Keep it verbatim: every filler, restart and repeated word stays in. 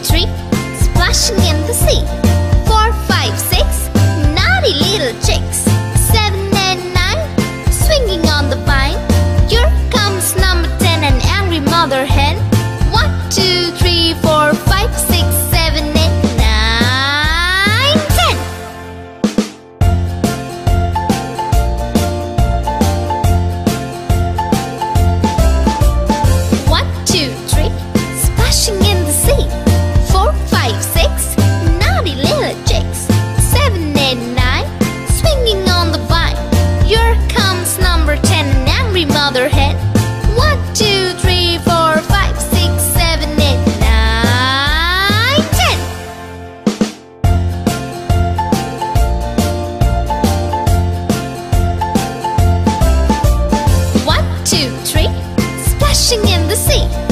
three, splashing in the sea. Four, five, six, naughty little chicks. Seven and nine, swinging on the vine. Here comes number ten, an angry mother hen. One, two, three, four, five, six, seven, eight, nine, ten. One, two, three, splashing in the sea. Four, five, six, naughty little chicks. Seven, eight, nine, swinging on the vine. Here comes number ten, an angry mother hen. One, two, three, four, five, six, seven, eight, nine, ten. One, two, three, splashing in the sea.